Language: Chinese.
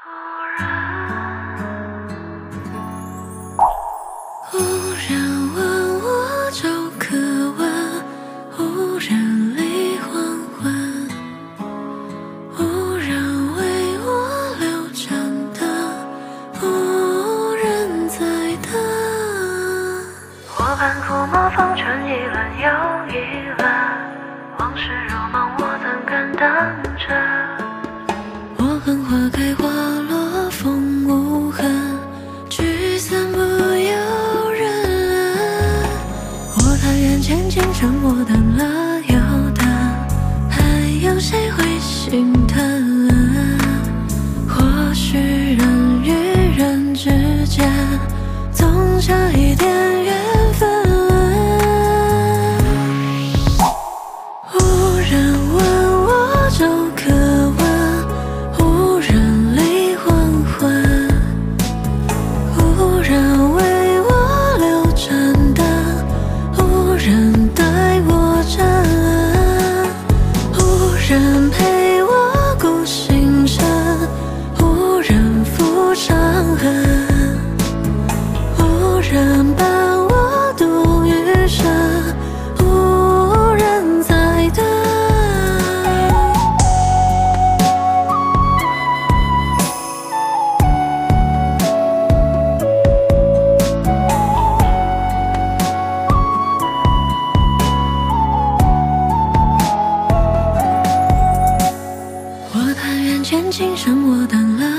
无人问我朝可闻，无人理黄昏，无人为我留盏灯，无人在等。我半抚摸风尘一轮又一轮，往事如梦我怎敢当真？我恨花开花落风无痕，聚散不由人。我但愿千金沉默淡了又淡，还有谁会心疼？或许人与人之间总差一点缘分。无人问我朝可闻，无人理黄昏，无人为我留盏灯，无人待我真，无人陪我顾星辰，无人抚长恨，无人伴我度余生，无人在等。我但愿千金沉默淡了